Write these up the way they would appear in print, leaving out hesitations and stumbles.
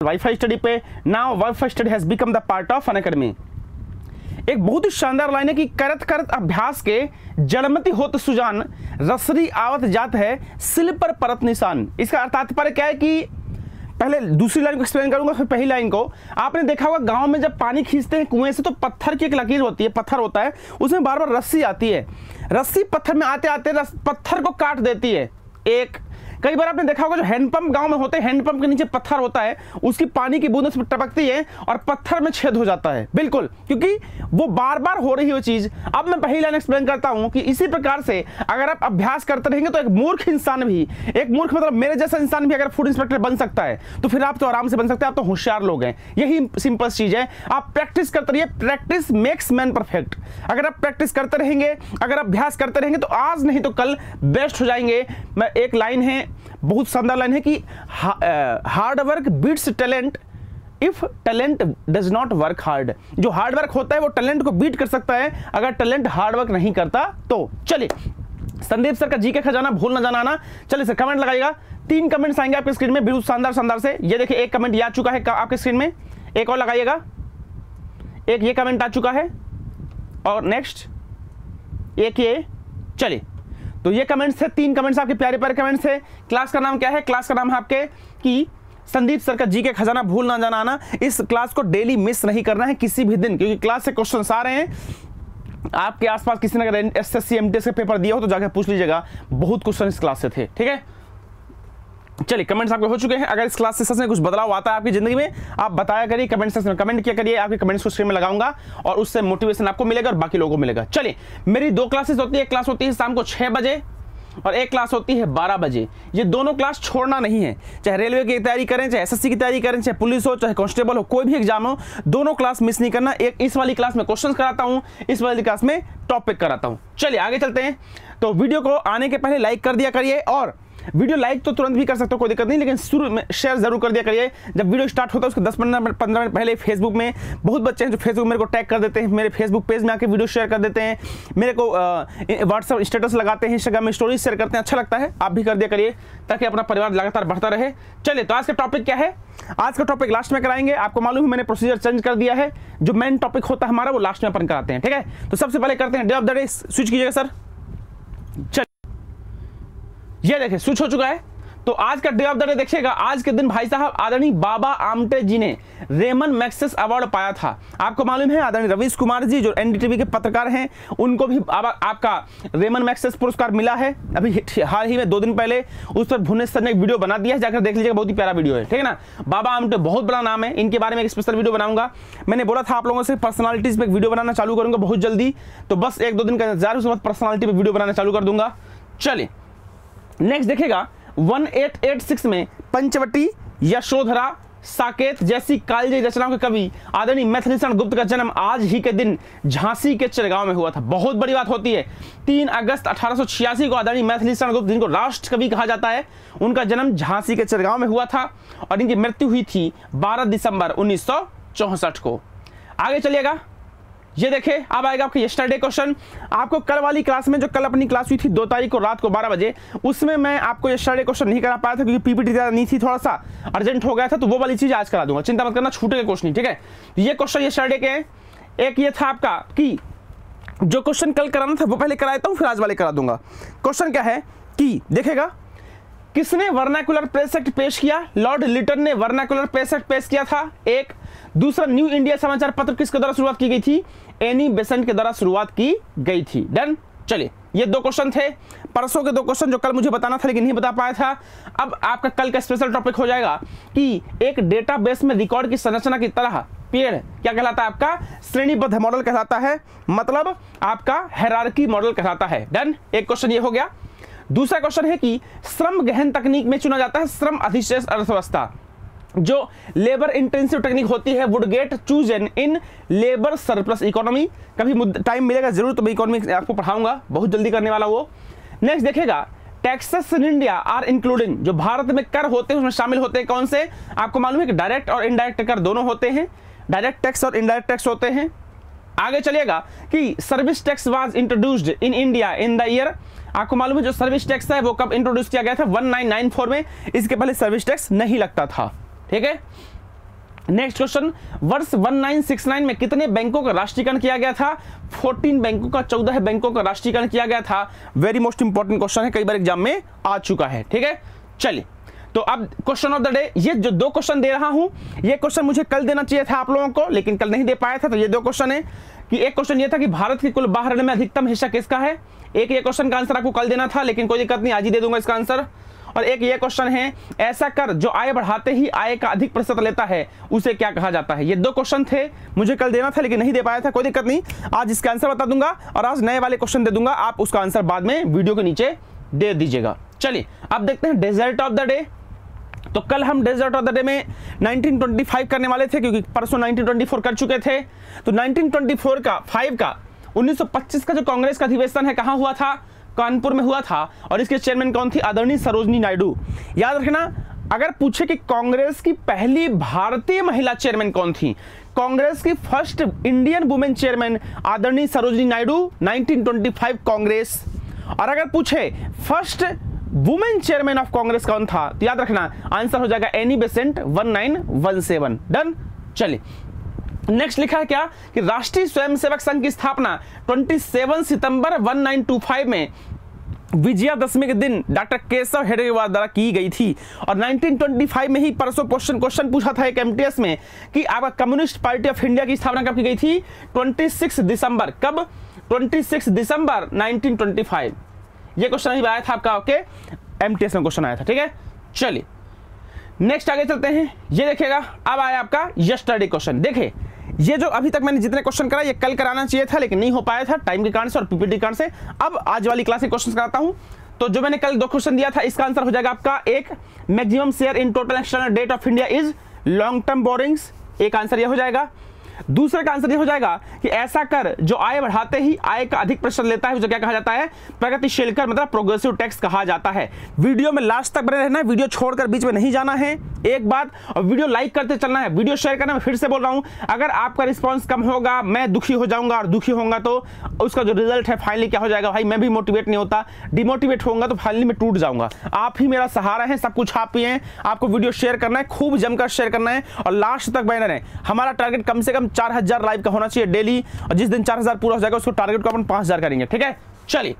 Wifi study पे। Now Wifistudy has become the part of Unacademy. एक बहुत ही शानदार लाइन है कि करत करत अभ्यास के जड़मती होत सुजान, रसरी आवत जात है सिल पर परत निशान। इसका अर्थ तात्पर्य क्या है कि पहले दूसरी लाइन को एक्सप्लेन करूंगा फिर पहली लाइन को। आपने देखा होगा गांव में जब पानी खींचते हैं कुएं से तो पत्थर की एक लकीर होती है, पत्थर होता है, उसमें बार बार रस्सी आती है, रस्सी पत्थर में आते आते पत्थर को काट देती है। एक कई बार आपने देखा होगा जो हैंडपंप गांव में होते हैं, हैंडपंप के नीचे पत्थर होता है, उसकी पानी की बूंद उसमें टपकती है और पत्थर में छेद हो जाता है, बिल्कुल, क्योंकि वो बार बार हो रही है वो चीज। अब मैं पहली लाइन एक्सप्लेन करता हूं कि इसी प्रकार से अगर आप अभ्यास करते रहेंगे तो एक मूर्ख इंसान भी, एक मूर्ख मतलब मेरे जैसा इंसान भी अगर फूड इंस्पेक्टर बन सकता है तो फिर आप तो आराम से बन सकते हैं, आप तो होशियार लोग हैं। यही सिंपल चीज है, आप प्रैक्टिस करते रहिए, प्रैक्टिस मेक्स मैन परफेक्ट। अगर आप प्रैक्टिस करते रहेंगे, अगर अभ्यास करते रहेंगे तो आज नहीं तो कल बेस्ट हो जाएंगे। मैं एक लाइन है, बहुत शानदार लाइन है कि hard work beats talent if talent does not work hard. जो हार्ड वर्क होता है वो टैलेंट को बीट कर सकता है अगर टैलेंट हार्ड वर्क नहीं करता तो। चलिए, संदीप सर का जी के खजाना भूल ना जाना आना। चलिए सर कमेंट लगाइएगा, 3 कमेंट्स आएंगे आपके स्क्रीन में बिल्कुल शानदार शानदार से। ये देखिए एक कमेंट आ चुका है आपके स्क्रीन में, एक और लगाइएगा, एक ये कमेंट आ चुका है और नेक्स्ट एक ये। चलिए, तो ये कमेंट्स थे, 3 कमेंट्स आपके प्यारे प्यारे कमेंट्स है। क्लास का नाम क्या है? क्लास का नाम है आपके कि संदीप सर का जी के खजाना भूल ना जाना आना। इस क्लास को डेली मिस नहीं करना है किसी भी दिन, क्योंकि क्लास से क्वेश्चंस आ रहे हैं। आपके आसपास किसी ने अगर एसएससी एमटीएस का पेपर दिया हो तो जाकर पूछ लीजिएगा, बहुत क्वेश्चन इस क्लास से थे, ठीक है। चलिए, कमेंट्स आपके हो चुके हैं। अगर इस क्लास से सच में कुछ बदलाव आता है आपकी जिंदगी में, आप बताया करिए कमेंट सेक्शन में, कमेंट किया करिए, आपके कमेंट्स को स्क्रीन में लगाऊंगा और उससे मोटिवेशन आपको मिलेगा और बाकी लोगों को मिलेगा। चलिए, मेरी 2 क्लासेस होती है, एक क्लास होती है शाम को 6 बजे और एक क्लास होती है 12 बजे। ये दोनों क्लास छोड़ना नहीं है, चाहे रेलवे की तैयारी करें, चाहे एसएससी की तैयारी करें, चाहे पुलिस हो, चाहे कांस्टेबल हो, कोई भी एग्जाम हो, दोनों क्लास मिस नहीं करना। एक इस वाली क्लास में क्वेश्चंस कराता हूं, इस वाली क्लास में टॉपिक कराता हूं। चलिए आगे चलते हैं। तो वीडियो को आने के पहले लाइक कर दिया करिए, और वीडियो लाइक तो तुरंत भी कर सकते हो, कोई दिक्कत नहीं, लेकिन शुरू में शेयर जरूर कर दिया करिए। जब वीडियो स्टार्ट होता है उसके 10-15 मिनट पहले फेसबुक में बहुत बच्चे हैं जो फेसबुक मेरे को टैग कर देते हैं, मेरे फेसबुक पेज में आके वीडियो शेयर कर देते हैं, मेरे को व्हाट्सएप स्टेटस लगाते हैं, इंस्टाग्राम में स्टोरीज शेयर करते हैं। अच्छा लगता है, आप भी कर दिया करिए ताकि अपना परिवार लगातार बढ़ता रहे। चलिए, तो आज का टॉपिक क्या है? आज का टॉपिक लास्ट में कराएंगे। आपको मालूम है मैंने प्रोसीजर चेंज कर दिया है, जो मेन टॉपिक होता है हमारा वो लास्ट में अपन कराते हैं, ठीक है। तो सबसे पहले करते हैं day of the day. Switch कीजिएगा सर। चलिए, ये देखिए स्विच हो चुका है। तो आज का डे ऑफ द डे देखिएगा। आज के दिन भाई साहब आदरणीय बाबा आमटे जी ने रेमन मैग्सेसे अवार्ड पाया था। आपको मालूम है आदरणीय रवीश कुमार जी जो एनडीटीवी के पत्रकार हैं, उनको भी आपका रेमन मैग्सेसे पुरस्कार मिला है। अभी हाल ही में 2 दिन पहले उस पर भुवनेश्वर ने एक वीडियो बना दिया है, जाकर देख लीजिएगा, बहुत ही प्यारा वीडियो है, ठीक है ना। बाबा आमटे बहुत बड़ा नाम है, इनके बारे में एक स्पेशल वीडियो बनाऊंगा। मैंने बोला था आप लोगों से पर्सनालिटीज पे एक वीडियो बनाना चालू करूंगा बहुत जल्दी, तो बस 1-2 दिन का इंतजार, उसके बाद पर्सनालिटी पे वीडियो बनाना चालू कर दूंगा। चलिए नेक्स्ट देखिएगा, 1886 में पंचवटी, यशोधरा, साकेत जैसी कालजयी रचनाओं के कवि आदरणीय मैथिलीशरण गुप्त का जन्म आज ही के दिन झांसी के चिरगांव में हुआ था। बहुत बड़ी बात होती है, 3 अगस्त 1886 को आदरणीय मैथिलीशरण गुप्त, जिनको राष्ट्र कवि कहा जाता है, उनका जन्म झांसी के चिरगांव में हुआ था और इनकी मृत्यु हुई थी 12 दिसंबर 1964 को। आगे चलिएगा, ये देखिए अब आएगा आपका यस्टरडे क्वेश्चन। आपको कल वाली क्लास में, जो कल अपनी क्लास हुई थी 2 तारीख को रात को 12 बजे, उसमें मैं आपको यस्टरडे क्वेश्चन नहीं करा पाया था क्योंकि पीपीटी नहीं थी, थोड़ा सा अर्जेंट हो गया था, तो वो वाली चीज आज करा दूंगा, चिंता मत करना, छूटेगा क्वेश्चन, ठीक है। ये क्वेश्चन यस्टरडे के हैं। एक ये था आपका कि जो क्वेश्चन कल कराना था वो पहले कराता हूँ, फिर आज वाले करा दूंगा। क्वेश्चन क्या है कि देखेगा, किसने वर्नाकुलर प्रेस एक्ट पेश किया? लॉर्ड लिटन ने वर्नाकुलर प्रेस एक्ट पेश किया था। एक दूसरा, न्यू इंडिया समाचार पत्र किसके द्वारा शुरुआत की गई थी? एनी बेसेंट के द्वारा शुरुआत की गई थी। डन। चलिए, ये 2 क्वेश्चन थे, परसों के 2 क्वेश्चन जो कल मुझे बताना था लेकिन नहीं बता पाया था। अब आपका कल का स्पेशल टॉपिक हो जाएगा कि एक डेटाबेस में रिकॉर्ड की संरचना की तरह पेड़ क्या कहलाता है? आपका श्रेणीबद्ध मॉडल कहलाता है, मतलब आपका हायरार्की मॉडल कहलाता है। डन। एक क्वेश्चन ये हो गया। दूसरा क्वेश्चन है कि श्रम गहन तकनीक में चुना जाता है श्रम अधिशेष अर्थव्यवस्था। जो लेबर इंटेंसिव टेक्निक होती है would get chosen in labour surplus economy. कभी टाइम मिलेगा जरूर तो मैं इकोनॉमी आपको पढ़ाऊंगा, बहुत जल्दी करने वाला वो। नेक्स्ट देखिएगा, taxes in India are including, जो भारत में कर होते हैं उसमें शामिल होते हैं कौन से? आपको मालूम है कि डायरेक्ट और इनडायरेक्ट कर दोनों होते हैं, डायरेक्ट टैक्स और इनडायरेक्ट टैक्स होते हैं। आगे चलिएगा कि service tax was introduced in India in the year. आपको मालूम है जो सर्विस टैक्स है वो कब इंट्रोड्यूस किया गया था? 1994 में। इसके पहले सर्विस टैक्स नहीं लगता था, ठीक है। नेक्स्ट क्वेश्चन, वर्ष 1969 में कितने बैंकों का राष्ट्रीयकरण किया गया था? 14 बैंकों का, 14 बैंकों का राष्ट्रीयकरण किया गया था। वेरी मोस्ट इंपॉर्टेंट क्वेश्चन है, कई बार एग्जाम में आ चुका है। ठीक है, चलिए तो अब क्वेश्चन ऑफ द डे, ये जो 2 क्वेश्चन दे रहा हूं, ये क्वेश्चन मुझे कल देना चाहिए था आप लोगों को, लेकिन कल नहीं दे पाया था। तो ये 2 क्वेश्चन है कि एक क्वेश्चन ये था कि भारत की कुल बाह्य ऋण में अधिकतम हिस्सा किसका है। एक ये क्वेश्चन का आंसर आपको कल देना था, लेकिन कोई दिक्कत नहीं, आज ही दे दूंगा इसका आंसर। और एक ये क्वेश्चन है, ऐसा कर जो आय बढ़ाते ही आय का अधिक प्रतिशत लेता है उसे क्या कहा जाता है। ये 2 क्वेश्चन थे, मुझे कल देना था लेकिन नहीं दे पाया था, कोई दिक्कत नहीं, आज इसका आंसर बता दूंगा और आज नए वाले क्वेश्चन दे दूंगा, आप उसका आंसर बाद में वीडियो के नीचे दे दीजिएगा। चलिए अब देखते हैं डेजर्ट ऑफ द डे। तो कल हम डेजर्ट ऑफ द डे में 1925 करने वाले थे, क्योंकि परसों 1924 कर चुके थे। तो 1924 का 1925 का जो कांग्रेस का अधिवेशन है कहां हुआ था? कानपुर में हुआ था। और इसके चेयरमैन कौन थी? आदरणीय सरोजनी नायडू। याद रखना, अगर पूछे कि कांग्रेस की पहली भारतीय महिला चेयरमैन कौन थी, कांग्रेस की फर्स्ट इंडियन वुमेन चेयरमैन आदरणीय सरोजनी नायडू, 1925 कांग्रेस। और अगर पूछे first women chairman of Congress कौन था, तो याद रखना आंसर हो जाएगा एनी बेसेंट, 1917। डन। चलिए नेक्स्ट लिखा है क्या कि राष्ट्रीय स्वयंसेवक संघ की स्थापना 27 सितंबर 1925 में विजयादशमी के दिन डॉक्टर केशव हेडगेवार द्वारा की गई थी। और 1925 में ही परसों क्वेश्चन पूछा था एक एमटीएस में कि आपका कम्युनिस्ट पार्टी ऑफ इंडिया की स्थापना कब की गई थी? 26 दिसंबर। कब? 26 दिसंबर 1925। ये क्वेश्चन अभी आया था आपका, ओके, एमटीएस में क्वेश्चन आया था। ठीक है, चलिए नेक्स्ट आगे चलते हैं। ये देखिएगा, अब आया आपका यस्टरडे क्वेश्चन। देखिए ये जो अभी तक मैंने जितने क्वेश्चन करा, ये कल कराना चाहिए था लेकिन नहीं हो पाया था टाइम के कारण से और पीपीटी कारण से। अब आज वाली क्लास के क्वेश्चन कराता हूं। तो जो मैंने कल 2 क्वेश्चन दिया था, इसका आंसर हो जाएगा आपका एक, maximum share in total external debt of India is long term borrowings, एक आंसर ये हो जाएगा। दूसरे का आंसर ये हो जाएगा कि ऐसा कर जो आय बढ़ाते ही आय का अधिक प्रतिशत लेता है उसे क्या कहा जाता है? प्रगतिशील कर, मतलब प्रोग्रेसिव टैक्स कहा जाता है। वीडियो में लास्ट तक बने रहना है, वीडियो छोड़कर बीच में नहीं जाना है, एक बात। और वीडियो लाइक करते चलना है, वीडियो शेयर करना। मैं फिर से बोल रहा हूं, अगर आपका रिस्पांस कम होगा मैं दुखी हो जाऊंगा, और दुखी होगा तो उसका जो रिजल्ट है फाइनली क्या हो जाएगा? भाई मैं भी मोटिवेट नहीं होता, डिमोटिवेट होऊंगा तो फाइनली मैं टूट जाऊंगा। आप ही मेरा सहारा है, सब कुछ आप ही हैं। आपको वीडियो शेयर करना है, खूब जमकर शेयर करना है और लास्ट तक बने रहें। हमारा टारगेट कम से कम 4000 लाइव का होना चाहिए डेली, और जिस दिन 4000 पूरा हो जाएगा उसको टारगेट को अपन 5000 करेंगे। ठीक है, चलिए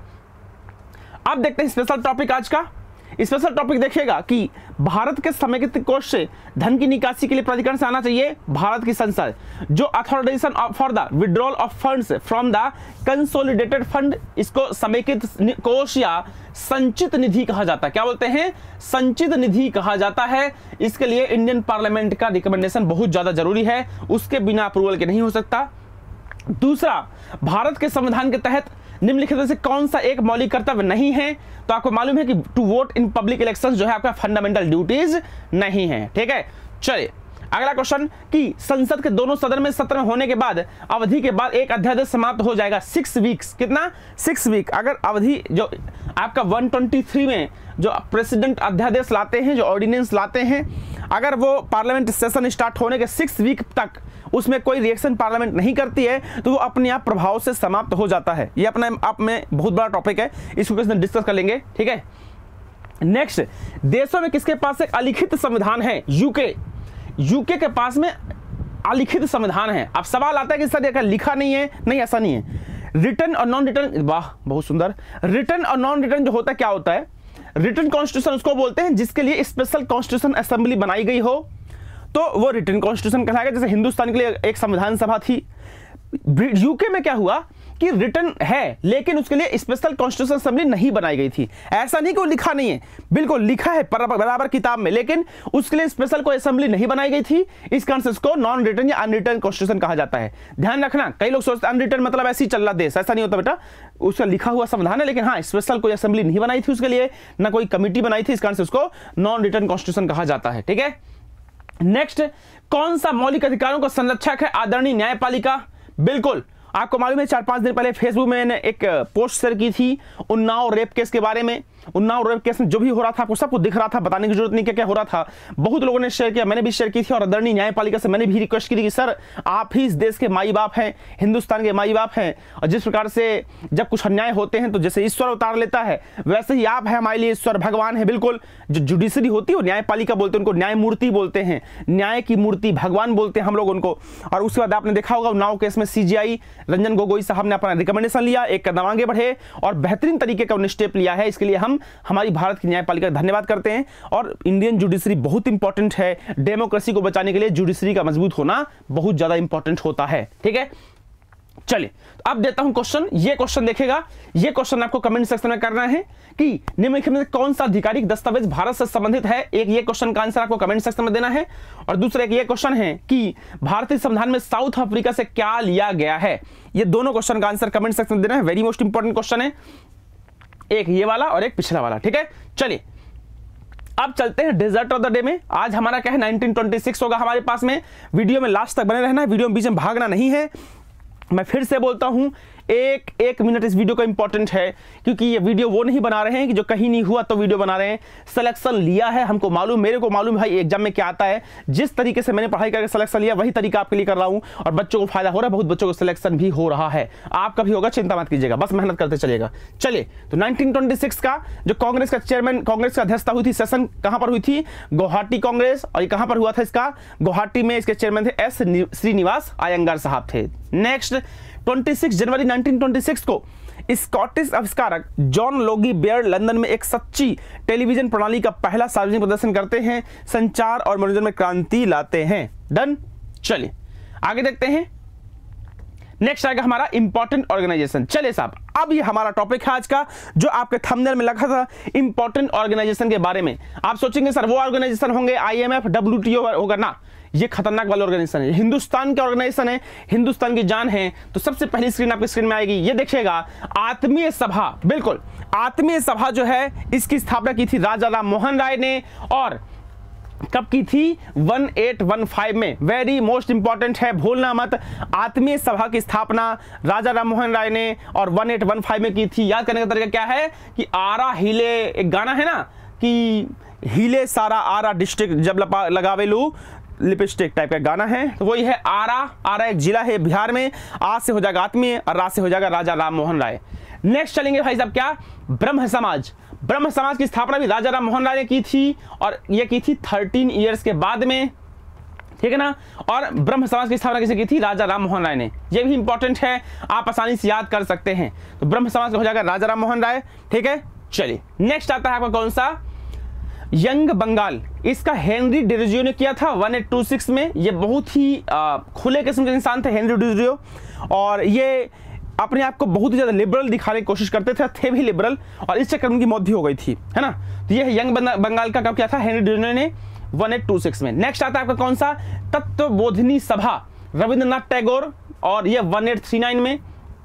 अब देखते हैं स्पेशल टॉपिक आज का। स्पेशल टॉपिक देखिएगा कि भारत के समेकित कोष से धन की निकासी के लिए प्राधिकरण से आना चाहिए भारत की संसद, जो authorisation for the withdrawal of funds from the consolidated fund, इसको समेकित कोष या संचित निधि कहा जाता है। क्या बोलते हैं? संचित निधि कहा जाता है। इसके लिए इंडियन पार्लियामेंट का रिकमेंडेशन बहुत ज्यादा जरूरी है, उसके बिना अप्रूवल के नहीं हो सकता। दूसरा, भारत के संविधान के तहत निम्नलिखित में से कौन सा एक मौलिक कर्तव्य नहीं है? तो आपको मालूम है कि to vote in public elections जो है आपका फंडामेंटल ड्यूटीज नहीं है। ठीक है, चलिए अगला क्वेश्चन कि संसद के दोनों सदन में सत्र होने के बाद अवधि के बाद एक अध्यादेश समाप्त हो जाएगा 6 वीक्स। कितना? 6 वीक। अगर अवधि जो आपका 123 में जो प्रेसिडेंट अध्यादेश लाते हैं, जो ऑर्डिनेंस लाते हैं, अगर वो पार्लियामेंट सेशन स्टार्ट होने के 6 वीक तक उसमें कोई रिएक्शन पार्लियामेंट नहीं करती है तो वो अपने आप प्रभाव से समाप्त हो जाता है। ये अपने आप में बहुत बड़ा टॉपिक है, इसको किसी दिन डिस्कस कर लेंगे। ठीक है, नेक्स्ट, देशों में किसके पास एक अलिखित संविधान है? यूके के पास में अलिखित संविधान है। अब सवाल आता है कि सर ये लिखा नहीं है। नहीं, ऐसा नहीं है। रिटर्न और नॉन रिटर्न, वाह बहुत सुंदर। रिटर्न और नॉन रिटर्न जो होता है, क्या होता है? रिटर्न कॉन्स्टिट्यूशन उसको बोलते हैं जिसके लिए स्पेशल कॉन्स्टिट्यूशन असेंबली बनाई गई हो, तो वो रिटर्न कॉन्स्टिट्यूशन कहलाएगा। जैसे हिंदुस्तान के लिए एक संविधान सभा थी। यूके में क्या हुआ कि रिटर्न है लेकिन उसके लिए स्पेशल कॉन्स्टिट्यूशन असेंबली नहीं बनाई गई थी। ऐसा नहीं कि वो लिखा नहीं है, बिल्कुल लिखा है बराबर किताब में, लेकिन उसके लिए स्पेशल कोई असेंबली नहीं बनाई गई थी। इस कारण से इसको non written or unwritten constitution कहा जाता है। ध्यान रखना, कई लोग सोचते हैं अनरिटर्न मतलब ऐसे ही चल रहा देश, ऐसा नहीं होता बेटा। उसका लिखा हुआ संविधान है लेकिन हाँ स्पेशल कोई असेंबली नहीं बनाई थी उसके लिए, ना कोई कमिटी बनाई थी, इस कारण से उसको नॉन रिटर्न कॉन्स्टिट्यूशन कहा जाता है। ठीक है, नेक्स्ट, कौन सा मौलिक अधिकारों का संरक्षक है आदरणीय न्यायपालिका? बिल्कुल आपको मालूम है 4-5 दिन पहले फेसबुक में मैंने एक पोस्ट शेयर की थी उन्नाव रेप केस के बारे में। उन्नाव रेप केस में जो भी हो रहा था आपको सबको दिख रहा था, बताने की जरूरत नहीं क्या क्या हो रहा था। बहुत लोगों ने शेयर किया, मैंने भी शेयर की थी, और आदरणीय न्यायपालिका से मैंने भी रिक्वेस्ट की थी कि सर आप ही इस देश के माई बाप हैं, हिंदुस्तान के माई बाप हैं, और जिस प्रकार से जब कुछ अन्याय होते हैं तो जैसे ईश्वर अवतार लेता है वैसे ही आप है हमारे लिए ईश्वर, भगवान है। बिल्कुल, जो जुडिशरी होती है वो न्यायपालिका बोलते हैं, उनको न्यायमूर्ति बोलते हैं, न्याय की मूर्ति भगवान बोलते हैं हम लोग उनको। और उसके बाद आपने देखा होगा उन्नाव केस में सीजीआई रंजन गोगोई साहब ने अपना रिकमेंडेशन लिया, एक कदम आगे बढ़े और बेहतरीन तरीके का उन्होंने स्टेप लिया है। इसके लिए हम हमारी भारत की न्यायपालिका का धन्यवाद करते हैं। और इंडियन जुडिशरी बहुत इंपॉर्टेंट है, डेमोक्रेसी को बचाने के लिए जुडिशरी का मजबूत होना बहुत ज्यादा इंपॉर्टेंट होता है। ठीक है, चलिए तो अब देता हूं क्वेश्चन। ये क्वेश्चन देखेगा, ये क्वेश्चन आपको कमेंट सेक्शन में करना है कि निम्नलिखित में कौन सा आधिकारिक दस्तावेज भारत से संबंधित है। एक ये क्वेश्चन का आंसर आपको कमेंट सेक्शन में देना है, और दूसरा एक ये क्वेश्चन है कि भारतीय संविधान में साउथ अफ्रीका से क्या लिया गया है। ये दोनों क्वेश्चन का आंसर कमेंट सेक्शन में देना है, वेरी मोस्ट इंपॉर्टेंट क्वेश्चन है, एक ये वाला और एक पिछला वाला। ठीक है, चलिए अब चलते हैं डेजर्ट ऑफ द डे में। आज हमारा क्या है 1926 होगा हमारे पास में। वीडियो में लास्ट तक बने रहना है, वीडियो में बीच में भागना नहीं है। मैं फिर से बोलता हूं, एक मिनट इस वीडियो का इंपॉर्टेंट है, क्योंकि ये वीडियो वो नहीं बना रहे हैं कि जो कहीं नहीं हुआ तो वीडियो बना रहे हैं। सिलेक्शन लिया है, हमको मालूम, मेरे को मालूम भाई एग्जाम में क्या आता है। जिस तरीके से मैंने पढ़ाई करके सिलेक्शन लिया वही तरीका आपके लिए कर रहा हूं, और बच्चों को फायदा हो रहा है, बहुत बच्चों को सिलेक्शन भी हो रहा है। आपका भी होगा, चिंता मत कीजिएगा, बस मेहनत करते चलिएगा। चलिए तो 1926 का जो कांग्रेस का चेयरमैन, कांग्रेस का अध्यक्षता हुई थी, सेशन कहां पर हुई थी, गुवाहाटी कांग्रेस। और ये कहां पर हुआ था इसका, गुवाहाटी में। इसके चेयरमैन थे एस श्रीनिवास अयंगार साहब थे। नेक्स्ट 26 जनवरी 1926 को स्कॉटिश आविष्कारक जॉन लोगी बेयर लंदन में एक सच्ची टेलीविजन प्रणाली का पहला सार्वजनिक प्रदर्शन करते हैं, संचार और मनोरंजन में क्रांति लाते हैं। डन, चलिए आगे देखते हैं। नेक्स्ट आएगा हमारा इंपॉर्टेंट ऑर्गेनाइजेशन। चलिए साहब, अब ये हमारा टॉपिक है आज का, जो आपके थंबनेल में लगा था इंपॉर्टेंट ऑर्गेनाइजेशन के बारे में। आप सोचेंगे सर वो ऑर्गेनाइजेशन होंगे IMF WTO होगा ना, ये खतरनाक वाला ऑर्गेनाइजेशन है, हिंदुस्तान के ऑर्गेनाइजेशन है, हिंदुस्तान की जान है। तो सबसे पहली स्क्रीन आपकी स्क्रीन में आएगी, ये देखिएगा आत्मीय सभा। बिल्कुल, आत्मीय सभा जो है इसकी स्थापना की थी राजा राम मोहन राय ने, और कब की थी 1815 में। वेरी मोस्ट इंपॉर्टेंट है, भूलना मत। आत्मीय सभा की स्थापना राजा राम मोहन राय ने और 1815 में की थी। याद करने का तरीका क्या है कि आरा हिले, एक गाना है ना कि हिले सारा आरा डिस्ट्रिक्ट जब लगावेलू लिपस्टिक टाइप का गाना है, तो वही है आरा एक जिला है बिहार में। आज से हो जाएगा आत्मीय और रा से हो जाएगा राजा राम मोहन राय। नेक्स्ट चलेंगे भाई साहब क्या, ब्रह्म समाज। ब्रह्म समाज की स्थापना भी राजा राम मोहन राय ने की थी, और ये की थी 13 ईयर्स के बाद में। ठीक है ना, और ब्रह्म समाज की स्थापना किसे की थी, राजा राम मोहन राय ने। ये भी इंपॉर्टेंट है, आप आसानी से याद कर सकते हैं। तो ब्रह्म समाज का हो जाएगा राजा राम मोहन राय। ठीक है, चलिए नेक्स्ट आता है आपका कौन सा, यंग बंगाल। इसका हेनरी डिरिजियो ने किया था 1826 में। ये बहुत ही खुले किस्म के इंसान थे हेनरी डिरिजियो, और ये अपने आप को बहुत ही ज्यादा लिबरल दिखाने की कोशिश करते थे भी लिबरल, और इस चक्कर में उनकी मौत भी हो गई थी, है ना। तो ये यंग बंगाल का कब किया था, हेनरी डिरिजियो ने 1826 में। नेक्स्ट आता है आपका कौन सा, तत्वबोधिनी सभा, रविंद्रनाथ टैगोर, और ये 1839 में।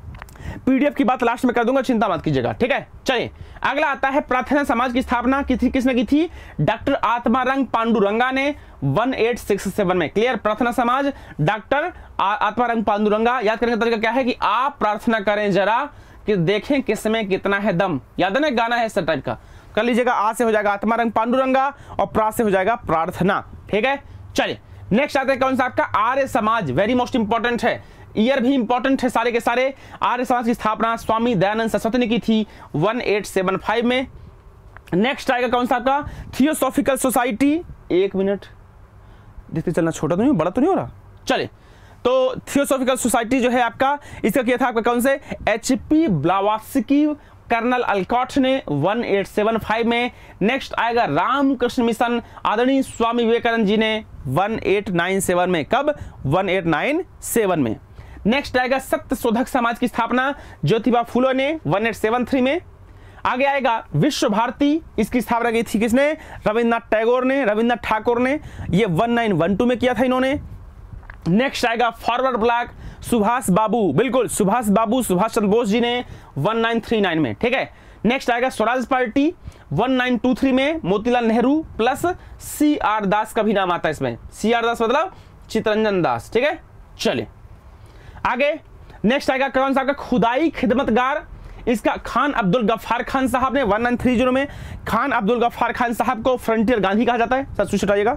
PDF की बात लास्ट में कर दूंगा, चिंता मत कीजिएगा। ठीक है, चलिए अगला आता है प्रार्थना समाज की स्थापना किसने की थी, डॉक्टर आत्मारंग पांडुरंगा ने 1867 में। क्लियर, प्रार्थना समाज डॉक्टर आत्मारंग पांडुरंगा। याद करने का तरीका क्या है कि आप प्रार्थना करें जरा कि देखें किसमें कितना है दम। याद है ना, गाना है इस टाइप का, कर लीजिएगा। आ से हो जाएगा आत्मारंग पांडुरंगा और प्रा से हो जाएगा प्रार्थना। ठीक है, चलिए नेक्स्ट आता है कौन सा आपका, Arya Samaj. Very most important है, ईयर भी इंपॉर्टेंट है सारे के सारे। आर्य समाज की स्थापना स्वामी दयानंद सरस्वती ने की थी 1875 में। नेक्स्ट आएगा कौन सा आपका, थियोसॉफिकल सोसाइटी। एक मिनट देखते चलना, छोटा तो नहीं बड़ा तो नहीं हो रहा। चले, तो थियोसॉफिकल सोसाइटी जो है आपका, इसका किया था आपका कौन से, HP ब्लावात्स्की, कर्नल अल्कॉट ने 1875 में। नेक्स्ट आएगा रामकृष्ण मिशन, आदरणीय स्वामी विवेकानंद जी ने 1897 में। कब, 1897 में। नेक्स्ट आएगा सत्य शोधक समाज की स्थापना ज्योतिबा फुले ने 1873 में। आगे आएगा विश्व भारती, इसकी स्थापना की थी किसने, रविंद्रनाथ टैगोर ने, रविंद्रनाथ ठाकुर ने। ये 1912 में किया था इन्होंने। नेक्स्ट आएगा फॉरवर्ड ब्लॉक, सुभाष बाबू, बिल्कुल सुभाष बाबू, सुभाष चंद्र बोस जी ने 1939 में। ठीक है, नेक्स्ट आएगा स्वराज पार्टी 1923 में, मोतीलाल नेहरू प्लस CR दास का भी नाम आता है इसमें। CR दास मतलब चितरंजन दास। ठीक है, चलिए आगे। नेक्स्ट आएगा कौन सा आपका, खुदाई खिदमतगार। इसका खान अब्दुल गफ्फार खान साहब ने 1930 में खान अब्दुल गफ्फार खान साहब को फ्रंटियर गांधी कहा जाता है। सर सूचित हटाइएगा।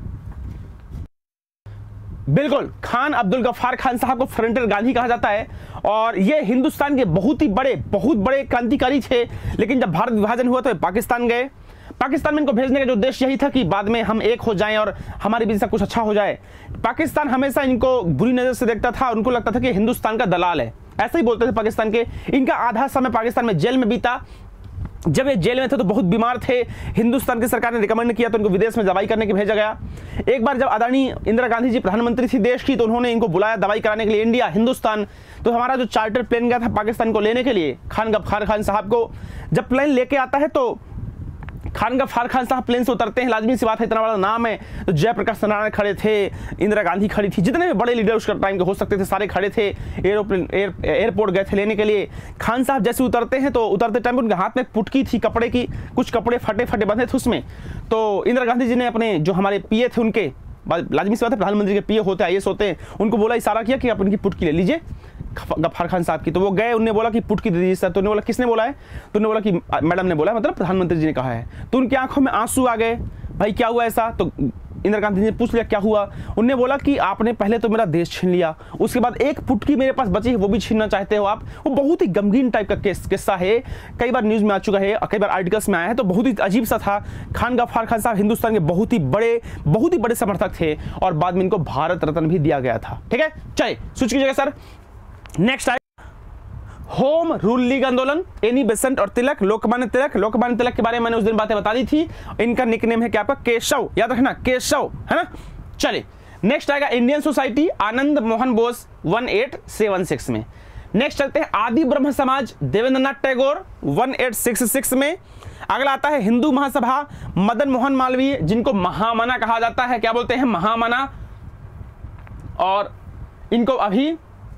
बिल्कुल, खान अब्दुल गफ्फार खान साहब को फ्रंटियर गांधी कहा जाता है और ये हिंदुस्तान के बहुत बड़े क्रांतिकारी थे। लेकिन जब भारत विभाजन हुआ तो पाकिस्तान गए। पाकिस्तान में इनको भेजने का जो उद्देश्य यही था कि बाद में हम एक हो जाएं और हमारे बीच सब कुछ अच्छा हो जाए। पाकिस्तान हमेशा इनको बुरी नजर से देखता था और उनको लगता था कि हिंदुस्तान का दलाल है, ऐसे ही बोलते थे पाकिस्तान के। इनका आधा समय पाकिस्तान में जेल में बीता। जब ये जेल में थे तो बहुत बीमार थे। हिंदुस्तान की सरकार ने रिकमेंड किया तो इनको विदेश में दवाई करने के भेजा गया। एक बार जब आदरणीय इंदिरा गांधी जी प्रधानमंत्री थी देश की, तो उन्होंने इनको बुलाया दवाई कराने के लिए इंडिया, हिंदुस्तान। तो हमारा जो चार्टर प्लेन गया था पाकिस्तान को लेने के लिए खान गफ्फार खान साहब को, जब प्लेन लेके आता है तो खान गफ्फार खान साहब प्लेन से उतरते हैं। लाजमी सी बात है, इतना बड़ा नाम है तो जयप्रकाश नारायण खड़े थे, इंदिरा गांधी खड़ी थी, जितने भी बड़े लीडर उस टाइम के हो सकते थे सारे खड़े थे। एयरपोर्ट गए थे लेने के लिए। खान साहब जैसे उतरते हैं तो उतरते टाइम उनके हाथ में पुटकी थी कपड़े की, कुछ कपड़े फटे फटे बंधे थे उसमें। तो इंदिरा गांधी जी ने अपने जो हमारे पीए थे, उनके लाजमी सी बात है प्रधानमंत्री के पीए होते हैं, आईएएस होते हैं, उनको बोला, इशारा किया कि आप उनकी पुटकी ले लीजिए गफ्फार खान साहब की। तो वो गए, उन्होंने बोला कि पुटकी दे दीजिए सर। तो उन्होंने बोला किसने बोला है? तो उन्होंने बोला कि मैडम ने बोला, मतलब प्रधानमंत्री जी ने कहा है। तो उनकी आंखों में आंसू आ गए, भाई क्या हुआ ऐसा? तो इंदिरा गांधी ने पूछ लिया क्या हुआ। उन्होंने बोला कि आपने पहले तो मेरा देश छीन लिया, उसके बाद एक पुटकी मेरे पास बची है वो भी छीनना चाहते हो आप। वो बहुत ही गमगीन टाइप का किस्सा है, कई बार न्यूज में आ चुका है, कई बार आर्टिकल्स में आया है, तो बहुत ही अजीब सा था। खान गफ्फार खान साहब हिंदुस्तान के बहुत ही बड़े समर्थक थे और बाद में इनको भारत रत्न भी दिया गया था। ठीक है, चलिए स्विच कीजिएगा सर। नेक्स्ट आए होम रूल लीग आंदोलन, एनी बेसेंट और तिलक, लोकमान्य तिलक के बारे में मैंने उस दिन बातें बता दी थी। इनका निकनेम है क्या आपका? केशव, याद रखना केशव, है ना। चलिए नेक्स्ट आएगा इंडियन सोसाइटी, आनंद मोहन बोस 1876 में। नेक्स्ट चलते हैं आदि ब्रह्म समाज, देवेंद्रनाथ टैगोर 1866 में। अगला आता है हिंदू महासभा, मदन मोहन मालवीय, जिनको महामना कहा जाता है। क्या बोलते हैं? महामना। और इनको अभी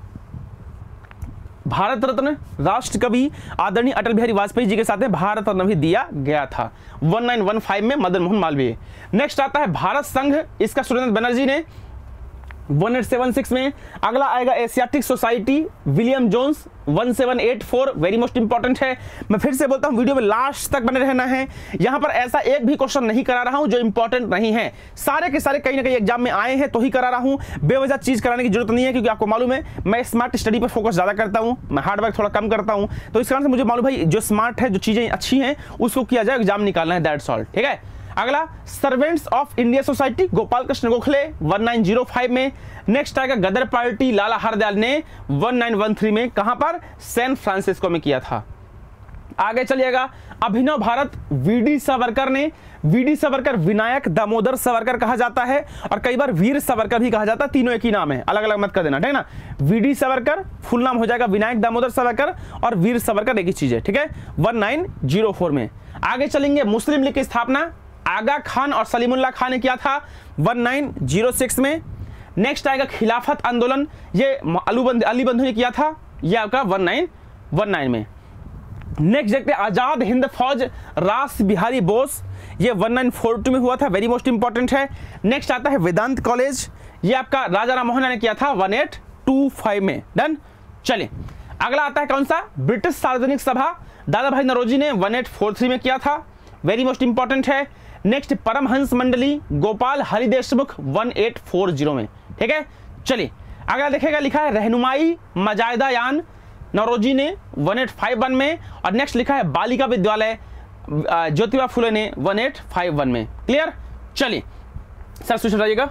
भारत रत्न, राष्ट्र कवि आदरणीय अटल बिहारी वाजपेयी जी के साथ में भारत रत्न भी दिया गया था 1915 में, मदन मोहन मालवीय। नेक्स्ट आता है भारत संघ, इसका सुरेंद्र बनर्जी ने 1876 में। अगला आएगा Asiatic society, William Jones 1784, very most important है। मैं फिर से बोलता हूं वीडियो में लास्ट तक बने रहना है। यहां पर ऐसा एक भी क्वेश्चन नहीं करा रहा हूं जो इंपॉर्टेंट नहीं है, सारे के सारे कहीं ना कहीं एग्जाम में आए हैं तो ही करा रहा हूं। बेवजह चीज कराने की जरूरत नहीं है, क्योंकि आपको मालूम है मैं स्मार्ट स्टडी पर फोकस ज्यादा करता हूं, मैं हार्ड वर्क थोड़ा कम करता हूं। तो इस कारण से मुझे मालूम भाई जो स्मार्ट है, जो चीजें अच्छी हैं उसको किया जाए, एग्जाम निकालना है, दैट्स ऑल। ठीक है, अगला servants of India society, Gopal Krishna Gokhale 1905 में। नेक्स्ट आएगा गदर पार्टी, लाला हरदयाल ने 1913 में, कहां पर? सैन फ्रांसिस्को में किया था। आगे चलिएगा अभिनव भारत, वीडी सावरकर ने। वीडी सावरकर विनायक दामोदर सावरकर कहा जाता है और कई बार वीर सावरकर भी कहा जाता है, तीनों एक ही नाम है, अलग अलग मत कर देना, ठीक है ना। वीडी सावरकर फुल नाम हो जाएगा विनायक दामोदर सावरकर, और वीर सावरकर एक ही चीज है, ठीक है, 1904 में। आगे चलेंगे मुस्लिम लीग की स्थापना आगा खान और सलीमुल्लाह खान ने किया था 1906 में। नेक्स्ट आएगा खिलाफत आंदोलन, ये अली बंधु ने किया था, यह आपका 1919 में। नेक्स्ट देखते हैं आजाद हिंद फौज, रास बिहारी बोस, ये 1942 में हुआ था, वेरी मोस्ट इंपॉर्टेंट है। नेक्स्ट आता है वेदांत कॉलेज, ये आपका राजा राम मोहन ने किया था 1825 में, डन। चलिए अगला आता है कौन सा? ब्रिटिश सार्वजनिक सभा, दादा भाई नौरोजी ने 1843 में किया था, वेरी मोस्ट इंपॉर्टेंट है। नेक्स्ट परमहंस मंडली, गोपाल हरि देशमुख 1840 में, ठीक है। चलिए अगला देखेगा, लिखा है रहनुमाई मजायदायान, नौरोजी ने 1851 में। और नेक्स्ट लिखा है बालिका विद्यालय, ज्योतिबा फुले ने 1851 में। क्लियर? चलिए सर सोच रहिएगा।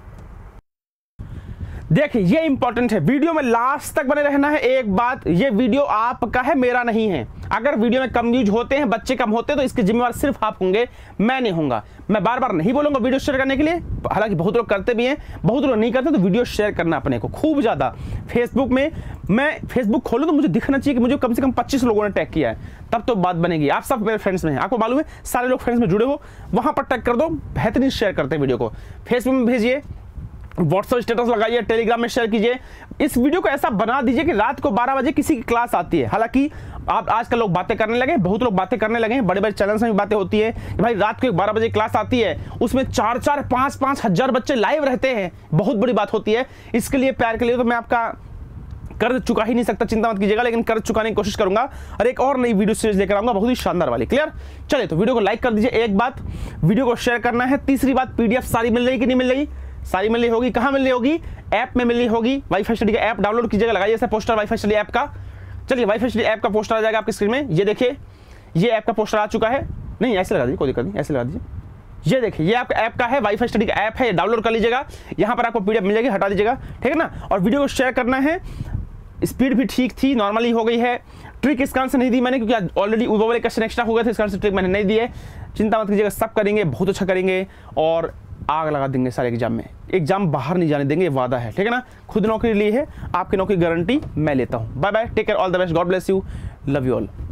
देखिए ये इंपॉर्टेंट है, वीडियो में लास्ट तक बने रहना है। एक बात, ये वीडियो आपका है, मेरा नहीं है। अगर वीडियो में कम व्यूज होते हैं, बच्चे कम होते हैं, तो इसके जिम्मेवार सिर्फ आप होंगे, मैं नहीं होऊंगा। मैं बार बार नहीं बोलूंगा वीडियो शेयर करने के लिए, हालांकि बहुत लोग करते भी हैं, बहुत लोग नहीं करते। तो वीडियो शेयर करना अपने को खूब ज्यादा। फेसबुक में मैं फेसबुक खोलूं तो मुझे दिखना चाहिए कि मुझे कम से कम 25 लोगों ने टैग किया है, तब तो बात बनेगी। आप सब मेरे फ्रेंड्स में हैं, आपको मालूम है, सारे लोग फ्रेंड्स में जुड़े हो, वहां पर टैग कर दो, बेहतरीन शेयर करते हैं वीडियो को। फेसबुक में भेजिए, व्हाट्सएप स्टेटस लगाइए, टेलीग्राम में शेयर कीजिए। इस वीडियो को ऐसा बना दीजिए कि रात को 12 बजे किसी की क्लास आती है। हालांकि आप आजकल लोग बातें करने लगे, बहुत लोग बातें करने लगे हैं, बड़े बड़े चैनल्स में भी बातें होती है कि भाई रात को 12 बजे क्लास आती है, उसमें 4-4, 5-5 हजार बच्चे लाइव रहते हैं, बहुत बड़ी बात होती है। इसके लिए प्यार के लिए तो मैं आपका कर्ज चुका ही नहीं सकता, चिंता मत कीजिएगा, लेकिन कर्ज चुकाने की कोशिश करूंगा और एक और नई वीडियो सीरीज लेकर आऊंगा बहुत ही शानदार वाली। क्लियर? चलिए तो वीडियो को लाइक कर दीजिए, एक बात वीडियो को शेयर करना है। तीसरी बात, पीडीएफ सारी मिल रही कि नहीं मिल रही? सारी मिल रही होगी। कहां मिल रही होगी? ऐप में मिल रही होगी। वाईफाई स्टडी का ऐप डाउनलोड कीजिएगा, लगाइए ऐसा पोस्टर वाईफाई स्टडी ऐप का। चलिए वाईफाई स्टडी ऐप का पोस्टर आ जाएगा आपकी स्क्रीन में, ये देखिए ये ऐप का पोस्टर आ चुका है। नहीं ऐसे लगा दीजिए, कोई दिक्कत नहीं, ऐसे लगा दीजिए। ये देखिए ये आपका ऐप का है, वाईफाई स्टडी का ऐप है, डाउनलोड कर लीजिएगा। यहाँ पर आपको पीडीएफ मिल जाएगी, हटा दीजिएगा, ठीक है ना। और वीडियो को शेयर करना है। स्पीड भी ठीक थी, नॉर्मली हो गई है। ट्रिक इस कारण से नहीं दी मैंने क्योंकि ऑलरेडी वो वाले क्वेश्चन एक्स्ट्रा हो गए थे, इस कारण से ट्रिक मैंने नहीं दी है। चिंता मत कीजिएगा, सब करेंगे, बहुत अच्छा करेंगे और आग लगा देंगे सारे एग्जाम में। एग्जाम बाहर नहीं जाने देंगे, ये वादा है, ठीक है ना। खुद नौकरी ली है, आपकी नौकरी गारंटी मैं लेता हूँ। Bye bye, take care, all the best, God bless you, love you all.